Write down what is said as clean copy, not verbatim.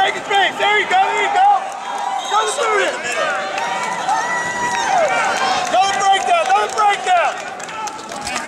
Break his face. There you go. There you go. Go shoot it.